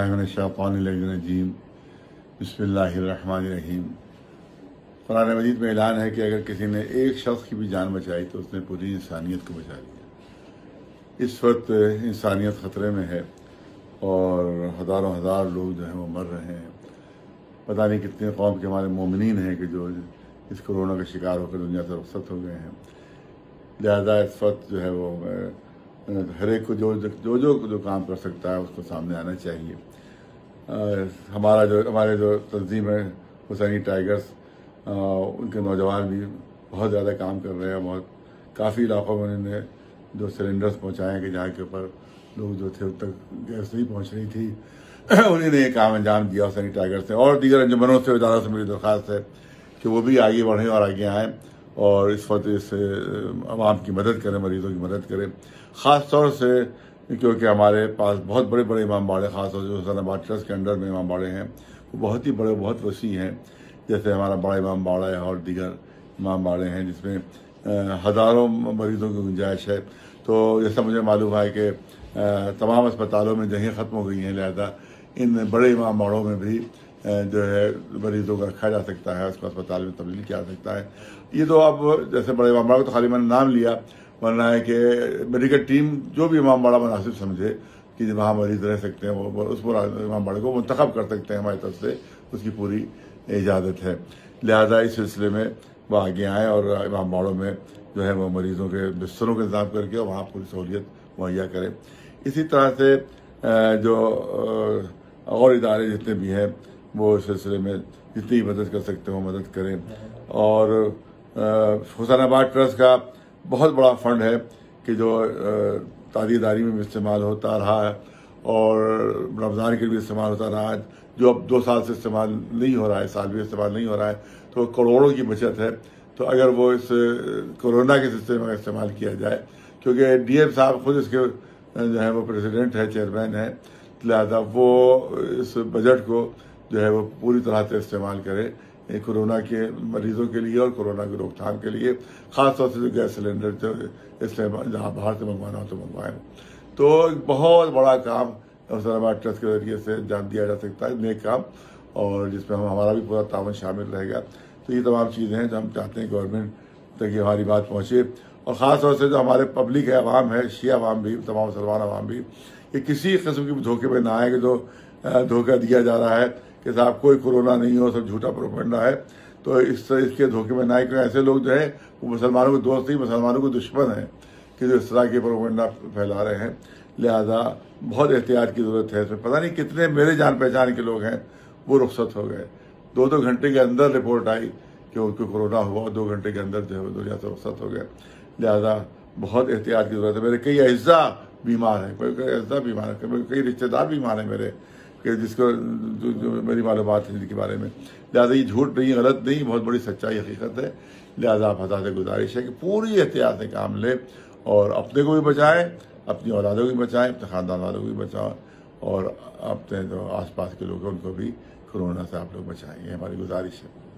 शैतानिर्रजीम बिस्मिल्लाहिर्रहमानिर्रहीम। कुरान मजीद में ऐलान है कि अगर किसी ने एक शख्स की भी जान बचाई तो उसने पूरी इंसानियत को बचा लिया। इस वक्त इंसानियत ख़तरे में है और हज़ारों हज़ार लोग जो हैं वो मर रहे हैं। पता नहीं कितने कौम के हमारे मोमिनीन हैं कि जो इस कोरोना का शिकार होकर दुनिया से रुखसत हो गए हैं। लिहाजा इस वक्त जो है वो हर एक को जो काम कर सकता है उसको सामने आना चाहिए। हमारे जो तंजीम है हुसैनी टाइगर्स, उनके नौजवान भी बहुत ज़्यादा काम कर रहे हैं। बहुत काफ़ी इलाक़ों में उन्होंने जो सिलेंडर्स पहुँचाए कि जहाँ के ऊपर लोग जो थे उन तक गैस नहीं पहुँच रही थी, उन्हीं ने ये काम अंजाम दिया हुसैनी टाइगर्स ने। और दीगर अंजुमनों से इदारों से मेरी दरख्वास्त है कि वो भी आगे बढ़ें और आगे आएँ और इस वक्त इस आवाम की मदद करें, मरीज़ों की मदद करें। ख़ास तौर से क्योंकि हमारे पास बहुत बड़े बड़े इमाम बाड़े, ख़ास तौर से हुसैनाबाद ट्रस्ट के अंडर में इमाम बाड़े हैं, वो बहुत ही बड़े, बहुत वसी हैं। जैसे हमारा बड़ा इमाम बाड़ा है और दीगर इमाम बाड़े हैं जिसमें हज़ारों मरीज़ों की गुंजाइश है। तो जैसा मुझे मालूम है कि तमाम अस्पतालों में जगहें ख़त्म हो गई हैं, लिहाजा इन बड़े इमाम बाड़ों में भी जो है मरीज़ों को रखा जा सकता है, उसको अस्पताल में तब्दील किया जा सकता है। ये तो अब जैसे बड़े इमाम बाड़ा को तो खाली मैंने नाम लिया, वरना है कि मेडिकल टीम जो भी इमाम बाड़ा मुनासिब समझे कि वहाँ मरीज़ रह सकते हैं वो उस इमाम बाड़े को मुंतखब कर सकते हैं। हमारी तरफ से उसकी पूरी इजाज़त है। लिहाजा इस सिलसिले में वो आगे आएँ और इमाम बाड़ों में जो है वो मरीज़ों के बिस्तरों का इंतजाम करके वहाँ पूरी सहूलियत मुहैया करें। इसी तरह से जो और इदारे जितने भी हैं वो इस सिलसिले में जितनी मदद कर सकते हो मदद करें। और हुसैनाबाद ट्रस्ट का बहुत बड़ा फंड है कि जो तादीदारी में भी इस्तेमाल होता रहा है और रमज़ान के लिए भी इस्तेमाल होता रहा है, जो अब 2 साल से इस्तेमाल नहीं हो रहा है, साल भी इस्तेमाल नहीं हो रहा है। तो करोड़ों की बचत है। तो अगर वो इस कोरोना के सिलसिले में इस्तेमाल किया जाए, क्योंकि डीएम साहब खुद इसके जो है वो प्रेसिडेंट है, चेयरमैन है, लिहाजा वो इस बजट को जो है वो पूरी तरह से इस्तेमाल करें कोरोना के मरीज़ों के लिए और कोरोना की रोकथाम के लिए। ख़ास तौर से जो गैस सिलेंडर जो इसलिए जहाँ बाहर से मंगवाना हो तो मंगवाएं। तो एक बहुत बड़ा काम हुसैनाबाद ट्रस्ट के जरिए से अंजाम दिया जा सकता है, नेक काम, और जिसमें हमारा भी पूरा तावन शामिल रहेगा। तो ये तमाम चीज़ें हैं जो हम चाहते हैं गवर्नमेंट तक ये हमारी बात पहुँचे। और ख़ास तौर से जो हमारे पब्लिक है, अवाम है, शिया अवाम भी, तमाम मुसलमान अवाम भी, ये किसी किस्म की धोखे में ना आए कि जो धोखा दिया जा रहा है कि साहब कोई कोरोना नहीं हो, सब झूठा प्रोपेगेंडा है। तो इसके धोखे में ना आए, क्योंकि ऐसे लोग जो है वो मुसलमानों के दोस्त नहीं, मुसलमानों के दुश्मन हैं कि जो इस तरह के प्रोपेगेंडा फैला रहे हैं। लिहाजा बहुत एहतियात की ज़रूरत है। इसमें पता नहीं कितने मेरे जान पहचान के लोग हैं वो रुखसत हो गए। 2-2 घंटे के अंदर रिपोर्ट आई कि उनको कोरोना हुआ, 2 घंटे के अंदर जो है वो दुनिया से रुखसत हो गए। लिहाजा बहुत एहतियात की ज़रूरत है। मेरे कई अज़्ज़ा बीमार हैं, कोई अज़्ज़ा बीमार है, कई रिश्तेदार बीमार हैं मेरे कि जिसको जो मेरी मालूमात है जिनके बारे में। लिहाजा ये झूठ नहीं, गलत नहीं, बहुत बड़ी सच्चाई हकीकत है। लिहाजा आप हज़ार से गुजारिश है कि पूरी एहतियात से काम लें और अपने को भी बचाएं, अपनी औलादों को भी बचाएं, अपने ख़ानदान वालों को भी बचाएं और अपने जो आस पास के लोग हैं उनको भी कोरोना से आप लोग बचाएं। ये हमारी गुजारिश है।